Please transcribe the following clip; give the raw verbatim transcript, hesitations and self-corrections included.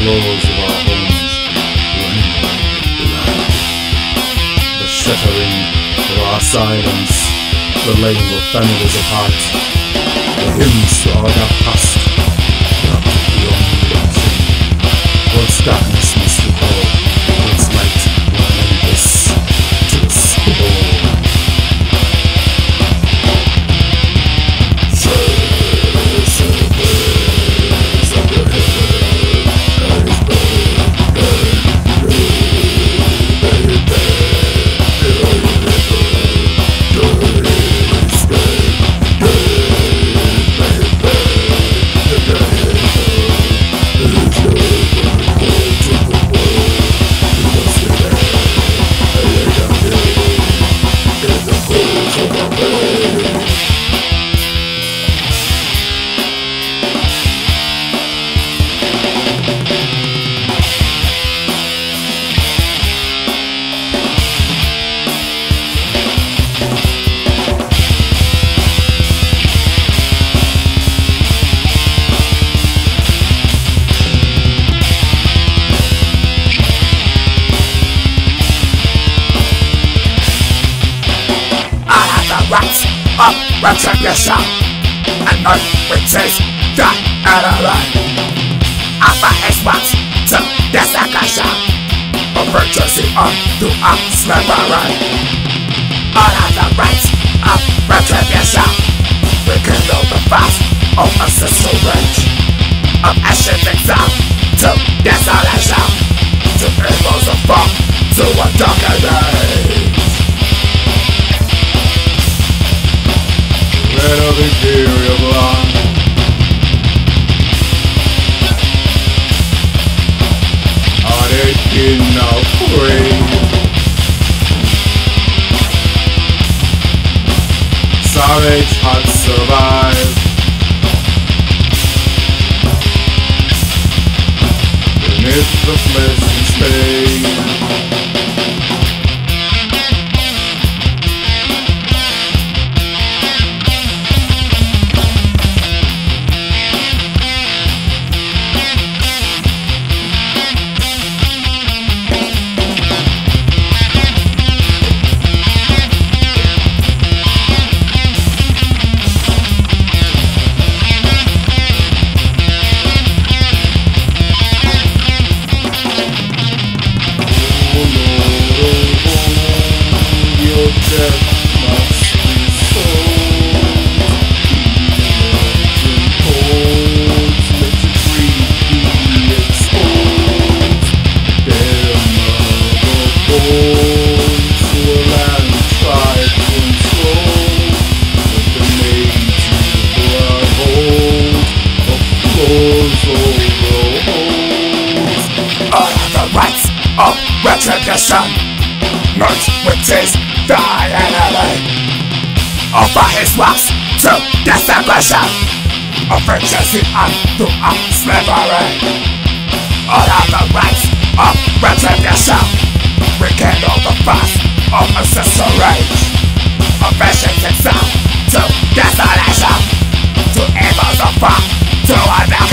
floors of our homes rang blood. The shattering of our silence, the laying of families apart, the hymns to our dark past, not beyond redemption. Once darkness must recall, once light will end this to the soul. Rites of Retribution, Anoint, which is darkened. Afar his works to desecration, of virtuousy unto our slavery. All of the rites of retribution, rekindle the fast of ancestral rage, of ashes exiled to desolation, to evils of fall to a darkened age. Red of imperial blood, are they kin now free? Savage had survived beneath the flesh and stain. Retribution, merged with his darkened. Offer his works to desecration, of virtuousy unto our slavery. All of the rites of retribution, rekindle the fast of ancestral rage, of visions exiled to desolation, to evils of far to a